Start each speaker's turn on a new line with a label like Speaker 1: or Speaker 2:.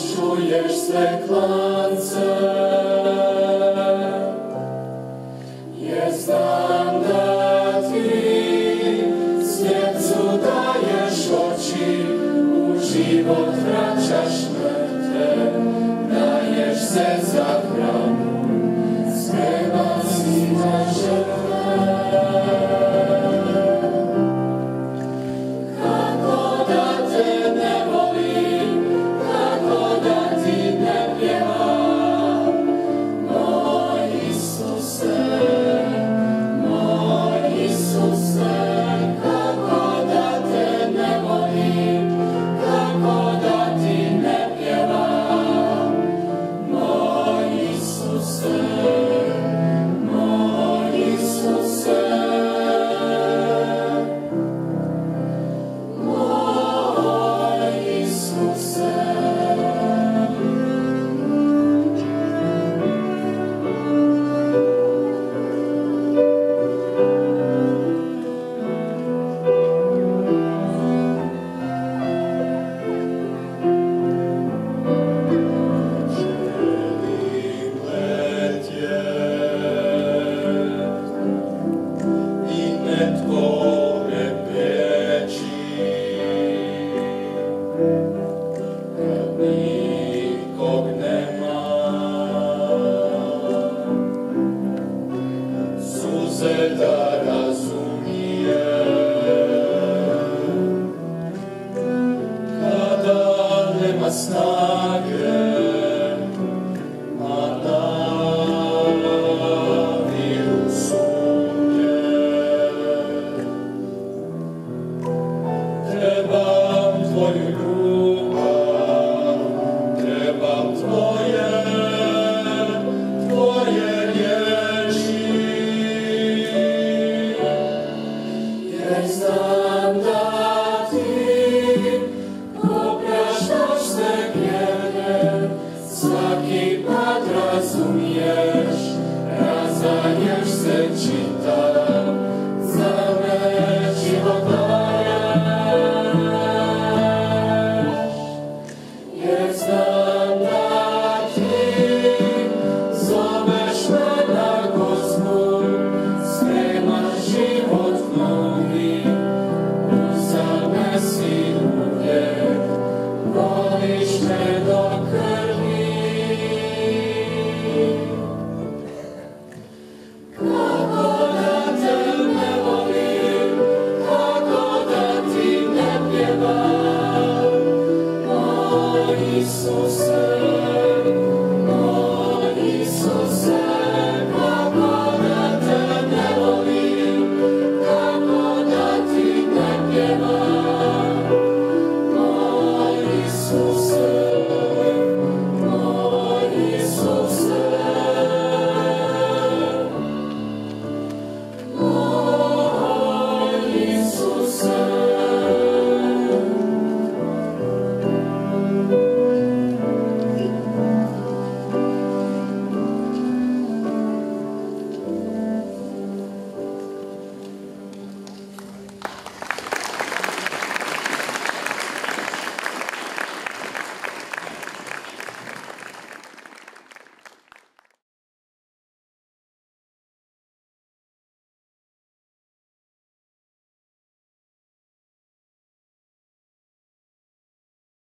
Speaker 1: čuješ sve klance, jer znam da ti slijepu daješ oči, u život vraćaš mrtve, daješ se za hranu, spreman si na žrtve. Kako da te ne volim, kako da ti ne pjevam, moj Isuse, moj Isuse. Kako da te ne volim, kako da ti ne pjevam, moj Isuse, moj Isuse. Da razumije kada nema snage, a nadiru sumnje. Trebam tvoju ljubav, trebam tvoje riječi. Znam da ti opraštaš sve grijehe, svaki pad razumiješ, razanješ se čitav, za me život daješ. Jer znam da ti zoveš me na gozbu, spremaš život novi, uzame si uvijek, voliš me do krvi. Kako da te ne volim, kako da ti ne pjevam, moj Isuse.